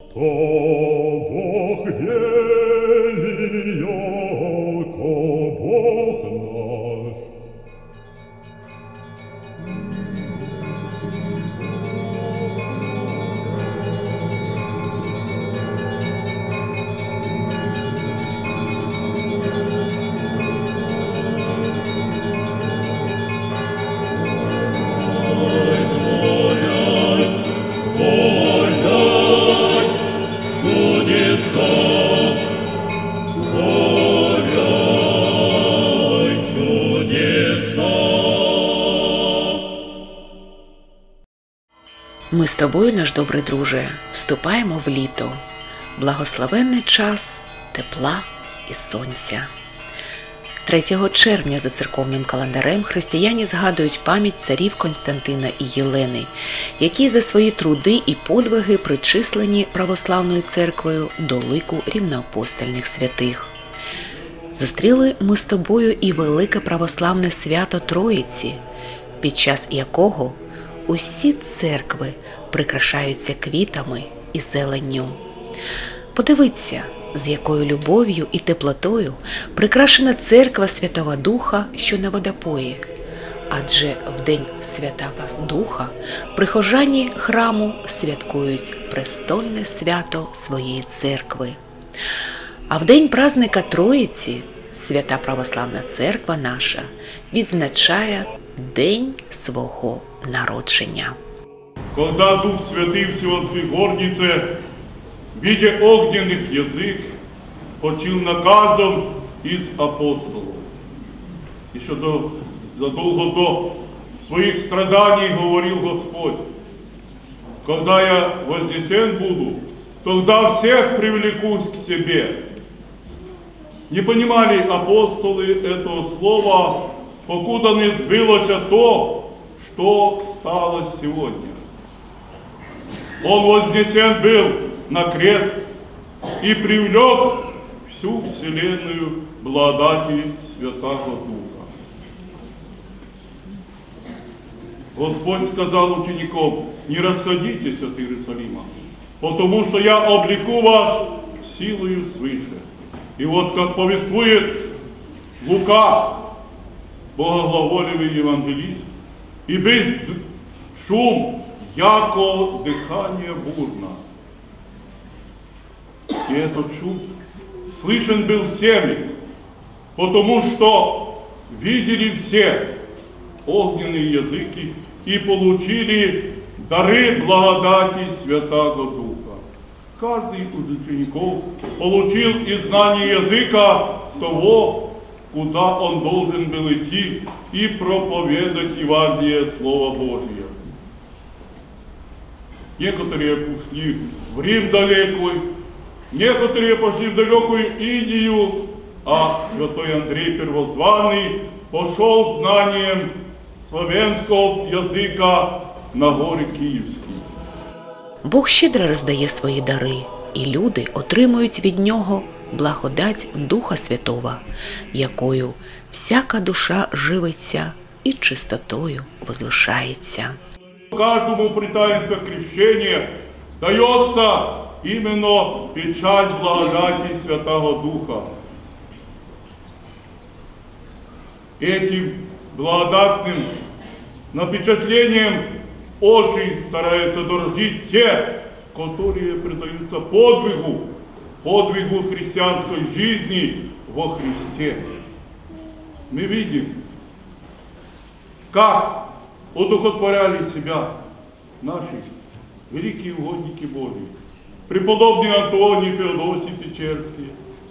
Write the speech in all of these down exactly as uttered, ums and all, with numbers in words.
то Бог Елия, ко Бог наш. Ми з тобою, наш добрий друже, вступаємо в літо, благословенний час тепла і сонця. третього червня за церковним календарем християни згадують пам'ять царів Константина і Єлени, які за свої труди і подвиги причислені православною церквою до лику рівноапостольних святих. Зустріли ми з тобою і велике православне свято Троїці, під час якого усі церкви прикрашаються квітами і зеленню. Подивіться, з якою любов'ю і теплотою прикрашена церква Святого Духа, що на водопої. Адже в день Святого Духа прихожані храму святкують престольне свято своєї церкви. А в день праздника Троїці Свята Православна Церква наша відзначає день свого народження. Когда Дух Святый в Севастской горнице в виде огненных язык почил на каждом из апостолов. Еще до, задолго до своих страданий говорил Господь: когда я вознесен буду, тогда всех привлекусь к себе. Не понимали апостолы этого слова, покуда не сбылось то, что стало сегодня. Он вознесен был на крест и привлек всю вселенную благодати Святого Духа. Господь сказал ученикам: не расходитесь от Иерусалима, потому что я облеку вас силою свыше. И вот как повествует Лука, богоглаволивый евангелист, и весь шум, яко дыхание бурно. И этот шум слышен был всеми, потому что видели все огненные языки и получили дары благодати Святого Духа. Каждый из учеников получил и знание языка того, куда он должен был идти и проповедать Евангелие Слова Божие. Некоторые пошли в Рим далекой, некоторые пошли в далекую Индию, а святой Андрей Первозванный пошел знанием славянского языка на горы Київські. Бог щедро роздає свої дари, і люди отримують від Нього благодать Духа Святого, якою всяка душа живиться і чистотою возвишається. Каждому при таинстве крещения дается именно печать благодати Святого Духа. Этим благодатным напечатлением очень стараются дорожить те, которые предаются подвигу, подвигу христианской жизни во Христе. Мы видим, как одухотворяли себя наши великие угодники Божии, преподобный Антоний Феодосий Печерский,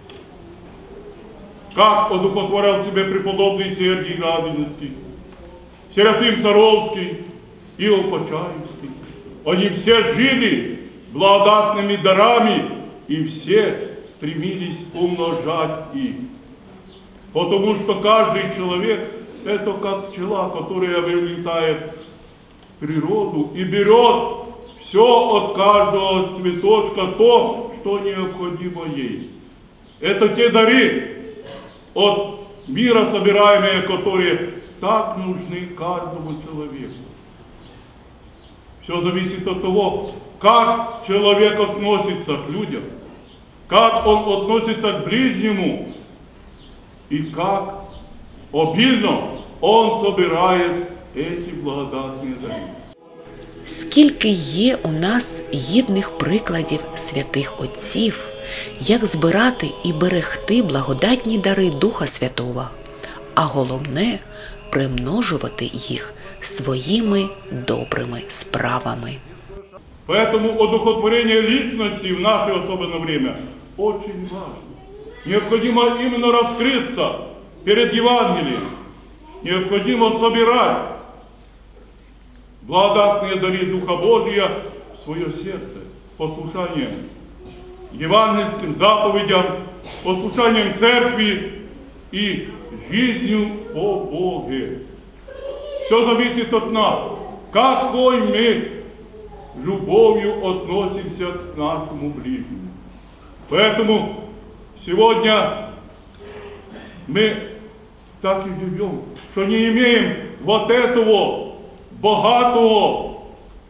как одухотворял себя преподобный Сергий Радонежский, Серафим Саровский, Иов Почаевский. Они все жили благодатными дарами и все стремились умножать их. Потому что каждый человек — это как пчела, которая вылетает в природу и берет все от каждого цветочка то, что необходимо ей. Это те дары от мира собираемые, которые так нужны каждому человеку. Все зависит от того, как человек относится к людям, как он относится к ближнему и как обильно он собирает эти благодатные дары. Скільки є у нас гідних прикладів святих отців, як збирати і берегти благодатні дари Духа Святого, а головне – примножувати їх своїми добрими справами. Поэтому одухотворение личности в наше особенное время очень важно. Необходимо именно раскрыться перед Евангелием. Необходимо собирать благодатные дары Духа Божия в свое сердце, послушанием евангельским заповедям, послушанием церкви и жизнью по Боге. Все зависит от нас, какой мы любовью относимся к нашему ближнему. Поэтому сегодня мы так и живем, что не имеем вот этого богатого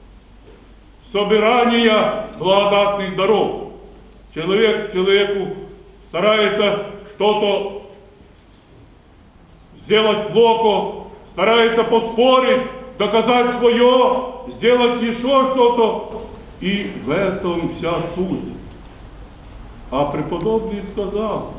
собирания благодатных даров. Человек человеку старается что-то сделать плохо, старается поспорить, доказать свое, сделать еще что-то. И в этом вся суть. А преподобный сказал: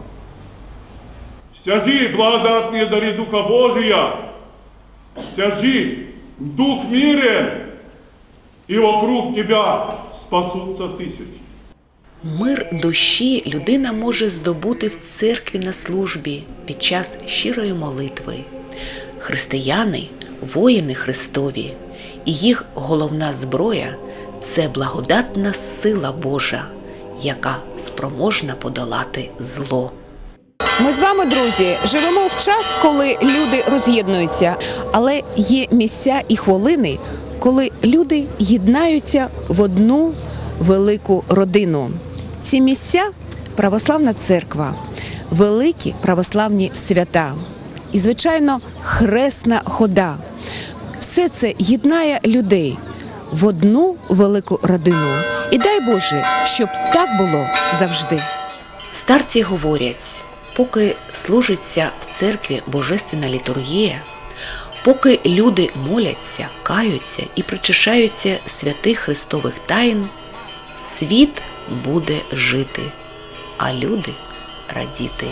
стяжи благодатные дары Духа Божия, стяжи Дух мирен, и вокруг тебя спасутся тысячи. Мир душі людина може здобути в церкві на службі під час щирої молитви. Християни – воїни Христові, і їх головна зброя – це благодатна сила Божа, яка спроможна подолати зло. Ми з вами, друзі, живемо в час, коли люди роз'єднуються, але є місця і хвилини, коли люди єднаються в одну велику родину. Ці місця – православна церква, великі православні свята і, звичайно, хресна хода. Все це єднає людей в одну велику родину. І дай Боже, щоб так було завжди. Старці говорять, поки служиться в церкві божественна літургія, поки люди моляться, каються і причащаються святих Христових тайн, світ буде жити, а люди радіти.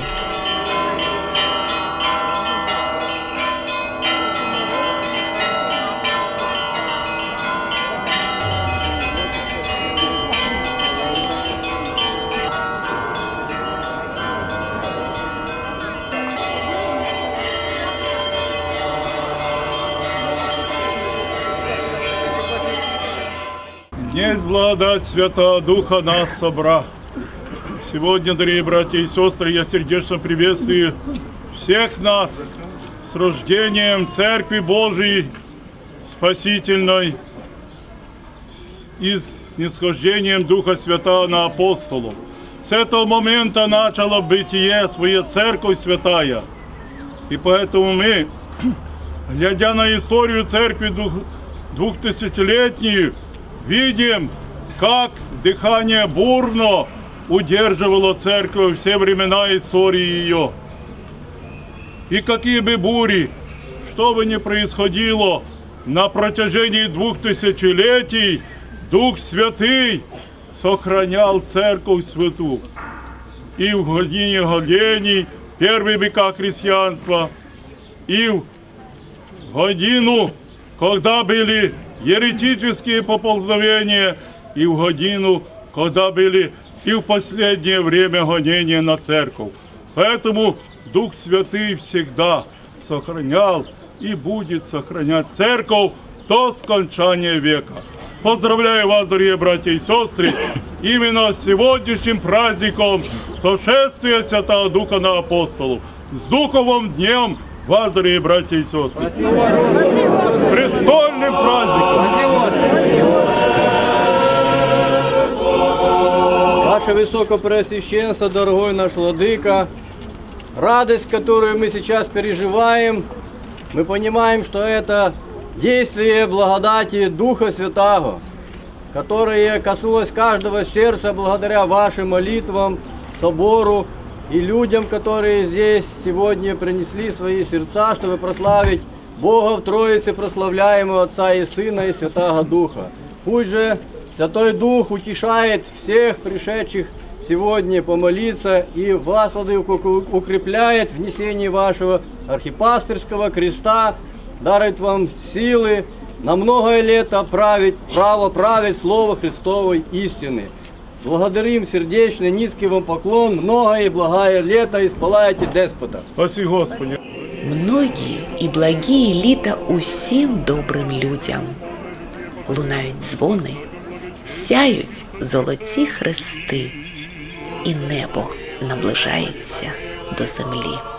Днесь благодать Святого Духа нас собра. Сегодня, дорогие братья и сестры, я сердечно приветствую всех нас с рождением Церкви Божией Спасительной и с снисхождением Духа Святого на апостолов. С этого момента начало бытие своя Церковь Святая. И поэтому мы, глядя на историю Церкви двухтысячелетнюю, видим, как дыхание бурно удерживало церковь все времена истории ее. И какие бы бури, что бы ни происходило на протяжении двух тысячелетий, Дух Святый сохранял церковь святу. И в године голений, первые века христианства, и в годину, когда были еретические поползновения, и в годину, когда были и в последнее время гонения на церковь. Поэтому Дух Святый всегда сохранял и будет сохранять церковь до скончания века. Поздравляю вас, дорогие братья и сестры, именно с сегодняшним праздником сошествия Святого Духа на апостолов. С Духовым днем вас, дорогие братья и сестры. Престольным праздником. Ваше Высокопреосвященство, дорогой наш Владыка, радость, которую мы сейчас переживаем, мы понимаем, что это действие благодати Духа Святого. которое коснулось каждого сердца благодаря вашим молитвам, собору и людям, которые здесь сегодня принесли свои сердца, чтобы прославить Бога в Троице, прославляемого Отца и Сына и Святаго Духа. Пусть же Святой Дух утешает всех пришедших сегодня помолиться и вас, владыку, укрепляет в несении вашего архипастырского креста, дарит вам силы на многое лето править, право править Слово Христовой истины. Благодарим сердечно, низкий вам поклон, многое и благое лето исполаете деспота. Спаси Господи. Многі і благі літа усім добрим людям. Лунають дзвони, сяють золоті хрести, і небо наближається до землі.